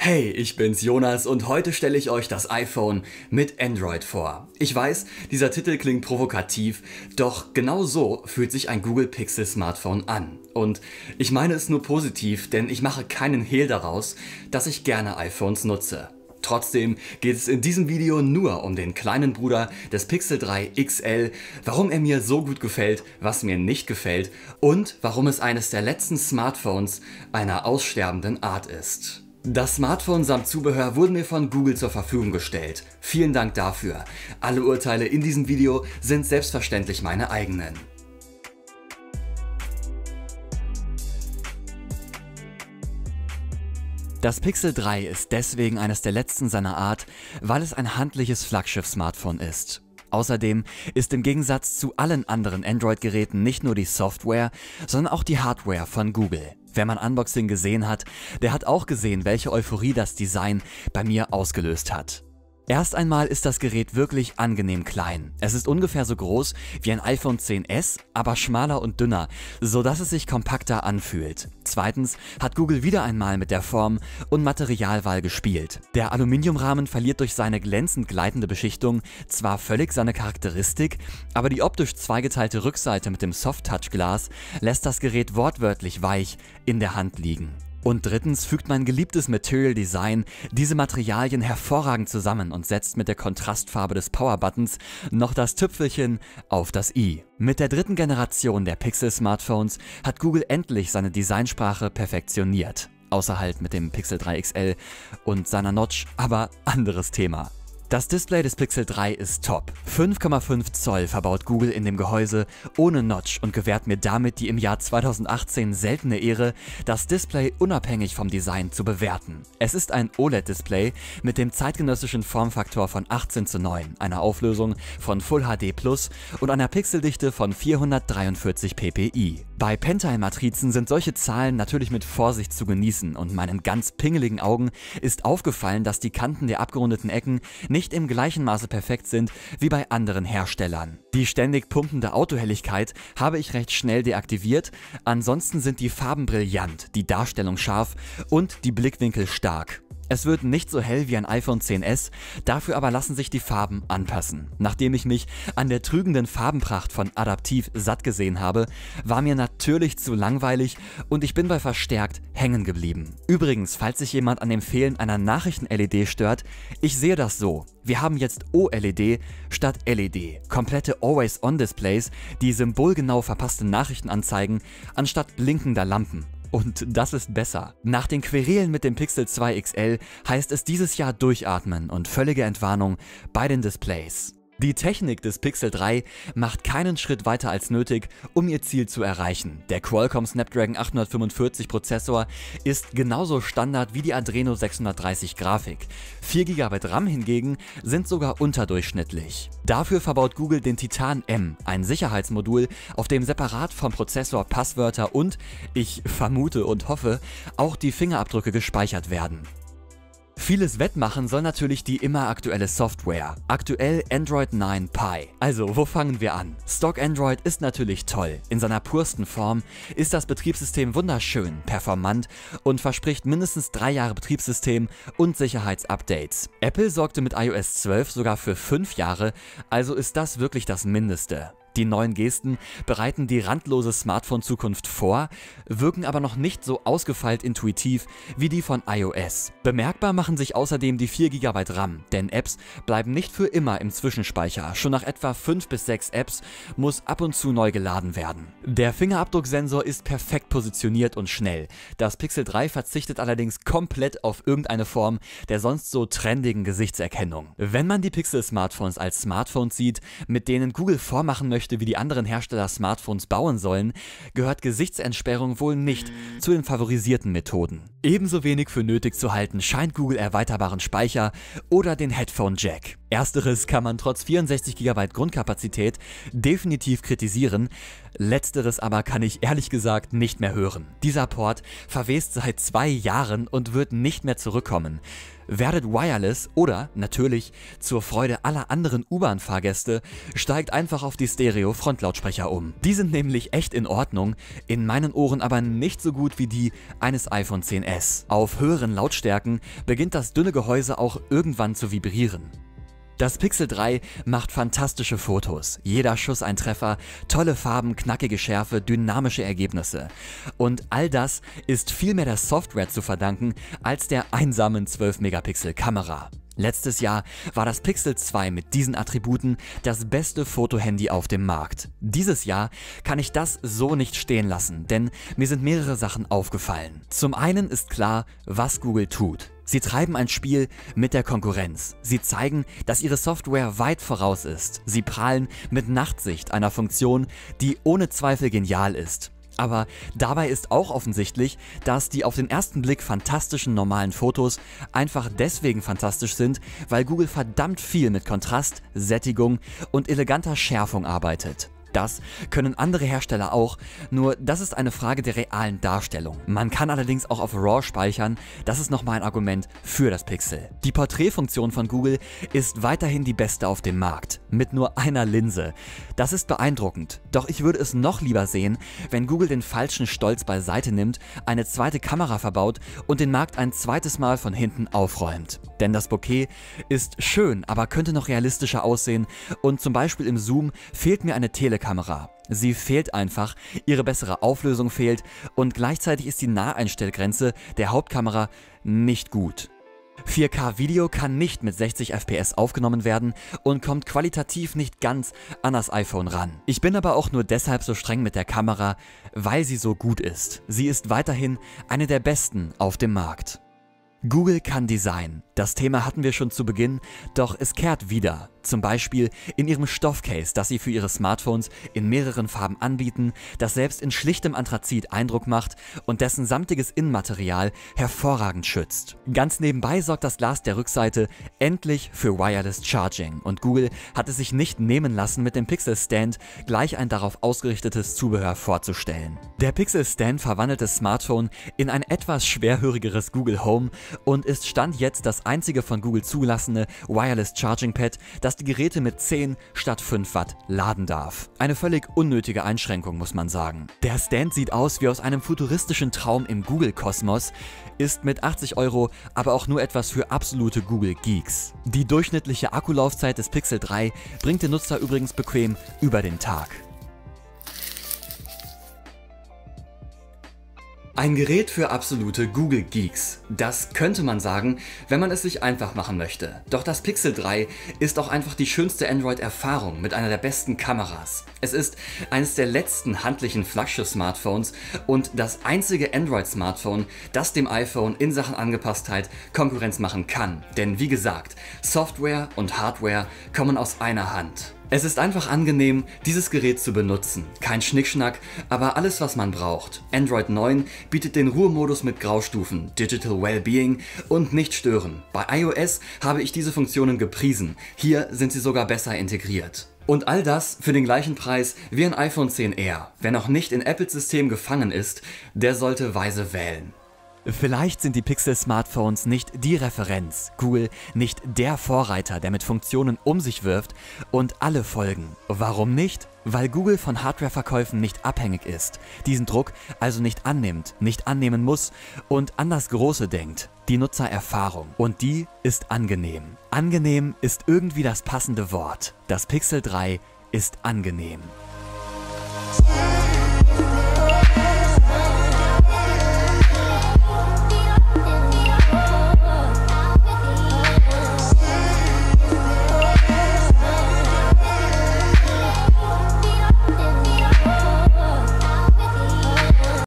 Hey, ich bin's Jonas und heute stelle ich euch das iPhone mit Android vor. Ich weiß, dieser Titel klingt provokativ, doch genau so fühlt sich ein Google Pixel Smartphone an. Und ich meine es nur positiv, denn ich mache keinen Hehl daraus, dass ich gerne iPhones nutze. Trotzdem geht es in diesem Video nur um den kleinen Bruder des Pixel 3 XL, warum er mir so gut gefällt, was mir nicht gefällt und warum es eines der letzten Smartphones einer aussterbenden Art ist. Das Smartphone samt Zubehör wurden mir von Google zur Verfügung gestellt. Vielen Dank dafür. Alle Urteile in diesem Video sind selbstverständlich meine eigenen. Das Pixel 3 ist deswegen eines der letzten seiner Art, weil es ein handliches Flaggschiff-Smartphone ist. Außerdem ist im Gegensatz zu allen anderen Android-Geräten nicht nur die Software, sondern auch die Hardware von Google. Wer mein Unboxing gesehen hat, der hat auch gesehen, welche Euphorie das Design bei mir ausgelöst hat. Erst einmal ist das Gerät wirklich angenehm klein. Es ist ungefähr so groß wie ein iPhone XS, aber schmaler und dünner, sodass es sich kompakter anfühlt. Zweitens hat Google wieder einmal mit der Form und Materialwahl gespielt. Der Aluminiumrahmen verliert durch seine glänzend gleitende Beschichtung zwar völlig seine Charakteristik, aber die optisch zweigeteilte Rückseite mit dem Soft-Touch-Glas lässt das Gerät wortwörtlich weich in der Hand liegen. Und drittens fügt mein geliebtes Material Design diese Materialien hervorragend zusammen und setzt mit der Kontrastfarbe des Power-Buttons noch das Tüpfelchen auf das i. Mit der dritten Generation der Pixel-Smartphones hat Google endlich seine Designsprache perfektioniert. Außer halt mit dem Pixel 3 XL und seiner Notch, aber anderes Thema. Das Display des Pixel 3 ist top. 5,5 Zoll verbaut Google in dem Gehäuse ohne Notch und gewährt mir damit die im Jahr 2018 seltene Ehre, das Display unabhängig vom Design zu bewerten. Es ist ein OLED-Display mit dem zeitgenössischen Formfaktor von 18:9, einer Auflösung von Full HD Plus und einer Pixeldichte von 443 ppi. Bei Pentile-Matrizen sind solche Zahlen natürlich mit Vorsicht zu genießen und meinen ganz pingeligen Augen ist aufgefallen, dass die Kanten der abgerundeten Ecken nicht im gleichen Maße perfekt sind wie bei anderen Herstellern. Die ständig pumpende Autohelligkeit habe ich recht schnell deaktiviert, ansonsten sind die Farben brillant, die Darstellung scharf und die Blickwinkel stark. Es wird nicht so hell wie ein iPhone XS, dafür aber lassen sich die Farben anpassen. Nachdem ich mich an der trügenden Farbenpracht von Adaptiv satt gesehen habe, war mir natürlich zu langweilig und ich bin bei verstärkt hängen geblieben. Übrigens, falls sich jemand an dem Fehlen einer Nachrichten-LED stört, ich sehe das so. Wir haben jetzt OLED statt LED, komplette Always-On-Displays, die symbolgenau verpasste Nachrichten anzeigen, anstatt blinkender Lampen. Und das ist besser. Nach den Querelen mit dem Pixel 2 XL heißt es dieses Jahr durchatmen und völlige Entwarnung bei den Displays. Die Technik des Pixel 3 macht keinen Schritt weiter als nötig, um ihr Ziel zu erreichen. Der Qualcomm Snapdragon 845 Prozessor ist genauso Standard wie die Adreno 630 Grafik. 4 GB RAM hingegen sind sogar unterdurchschnittlich. Dafür verbaut Google den Titan M, ein Sicherheitsmodul, auf dem separat vom Prozessor Passwörter und, ich vermute und hoffe, auch die Fingerabdrücke gespeichert werden. Vieles wettmachen soll natürlich die immer aktuelle Software. Aktuell Android 9 Pie. Also, wo fangen wir an? Stock Android ist natürlich toll. In seiner pursten Form ist das Betriebssystem wunderschön, performant und verspricht mindestens 3 Jahre Betriebssystem und Sicherheitsupdates. Apple sorgte mit iOS 12 sogar für 5 Jahre, also ist das wirklich das Mindeste. Die neuen Gesten bereiten die randlose Smartphone-Zukunft vor, wirken aber noch nicht so ausgefeilt intuitiv wie die von iOS. Bemerkbar machen sich außerdem die 4 GB RAM, denn Apps bleiben nicht für immer im Zwischenspeicher. Schon nach etwa 5 bis 6 Apps muss ab und zu neu geladen werden. Der Fingerabdrucksensor ist perfekt positioniert und schnell. Das Pixel 3 verzichtet allerdings komplett auf irgendeine Form der sonst so trendigen Gesichtserkennung. Wenn man die Pixel-Smartphones als Smartphones sieht, mit denen Google vormachen möchte, wie die anderen Hersteller Smartphones bauen sollen, gehört Gesichtsentsperrung wohl nicht zu den favorisierten Methoden. Ebenso wenig für nötig zu halten scheint Google erweiterbaren Speicher oder den Headphone Jack. Ersteres kann man trotz 64 GB Grundkapazität definitiv kritisieren, letzteres aber kann ich ehrlich gesagt nicht mehr hören. Dieser Port verwest seit 2 Jahren und wird nicht mehr zurückkommen. Werdet wireless oder, natürlich, zur Freude aller anderen U-Bahn-Fahrgäste, steigt einfach auf die Stereo-Frontlautsprecher um. Die sind nämlich echt in Ordnung, in meinen Ohren aber nicht so gut wie die eines iPhone XS. Stress. Auf höheren Lautstärken beginnt das dünne Gehäuse auch irgendwann zu vibrieren. Das Pixel 3 macht fantastische Fotos. Jeder Schuss ein Treffer, tolle Farben, knackige Schärfe, dynamische Ergebnisse. Und all das ist viel mehr der Software zu verdanken als der einsamen 12-Megapixel-Kamera. Letztes Jahr war das Pixel 2 mit diesen Attributen das beste Fotohandy auf dem Markt. Dieses Jahr kann ich das so nicht stehen lassen, denn mir sind mehrere Sachen aufgefallen. Zum einen ist klar, was Google tut. Sie treiben ein Spiel mit der Konkurrenz. Sie zeigen, dass ihre Software weit voraus ist. Sie prahlen mit Nachtsicht, einer Funktion, die ohne Zweifel genial ist. Aber dabei ist auch offensichtlich, dass die auf den ersten Blick fantastischen normalen Fotos einfach deswegen fantastisch sind, weil Google verdammt viel mit Kontrast, Sättigung und eleganter Schärfung arbeitet. Das können andere Hersteller auch, nur das ist eine Frage der realen Darstellung. Man kann allerdings auch auf RAW speichern, das ist nochmal ein Argument für das Pixel. Die Porträtfunktion von Google ist weiterhin die beste auf dem Markt, mit nur einer Linse. Das ist beeindruckend, doch ich würde es noch lieber sehen, wenn Google den falschen Stolz beiseite nimmt, eine zweite Kamera verbaut und den Markt ein zweites Mal von hinten aufräumt. Denn das Bokeh ist schön, aber könnte noch realistischer aussehen und zum Beispiel im Zoom fehlt mir eine Telekamera. Sie fehlt einfach, ihre bessere Auflösung fehlt und gleichzeitig ist die Naheinstellgrenze der Hauptkamera nicht gut. 4K-Video kann nicht mit 60 FPS aufgenommen werden und kommt qualitativ nicht ganz an das iPhone ran. Ich bin aber auch nur deshalb so streng mit der Kamera, weil sie so gut ist. Sie ist weiterhin eine der besten auf dem Markt. Google kann Design. Das Thema hatten wir schon zu Beginn, doch es kehrt wieder. Zum Beispiel in ihrem Stoffcase, das sie für ihre Smartphones in mehreren Farben anbieten, das selbst in schlichtem Anthrazit Eindruck macht und dessen samtiges Innenmaterial hervorragend schützt. Ganz nebenbei sorgt das Glas der Rückseite endlich für Wireless Charging und Google hat es sich nicht nehmen lassen, mit dem Pixel Stand gleich ein darauf ausgerichtetes Zubehör vorzustellen. Der Pixel Stand verwandelt das Smartphone in ein etwas schwerhörigeres Google Home und ist Stand jetzt das einzige von Google zugelassene Wireless Charging Pad, das die Geräte mit 10 statt 5 Watt laden darf. Eine völlig unnötige Einschränkung, muss man sagen. Der Stand sieht aus wie aus einem futuristischen Traum im Google-Kosmos, ist mit 80 € aber auch nur etwas für absolute Google-Geeks. Die durchschnittliche Akkulaufzeit des Pixel 3 bringt den Nutzer übrigens bequem über den Tag. Ein Gerät für absolute Google-Geeks. Das könnte man sagen, wenn man es sich einfach machen möchte. Doch das Pixel 3 ist auch einfach die schönste Android-Erfahrung mit einer der besten Kameras. Es ist eines der letzten handlichen Flaggschiff-Smartphones und das einzige Android-Smartphone, das dem iPhone in Sachen Angepasstheit Konkurrenz machen kann. Denn wie gesagt, Software und Hardware kommen aus einer Hand. Es ist einfach angenehm, dieses Gerät zu benutzen. Kein Schnickschnack, aber alles, was man braucht. Android 9 bietet den Ruhemodus mit Graustufen, Digital Wellbeing und nicht stören. Bei iOS habe ich diese Funktionen gepriesen. Hier sind sie sogar besser integriert. Und all das für den gleichen Preis wie ein iPhone XR. Wer noch nicht in Apples System gefangen ist, der sollte weise wählen. Vielleicht sind die Pixel-Smartphones nicht die Referenz, Google nicht der Vorreiter, der mit Funktionen um sich wirft und alle folgen. Warum nicht? Weil Google von Hardwareverkäufen nicht abhängig ist, diesen Druck also nicht annimmt, nicht annehmen muss und an das Große denkt, die Nutzererfahrung. Und die ist angenehm. Angenehm ist irgendwie das passende Wort. Das Pixel 3 ist angenehm.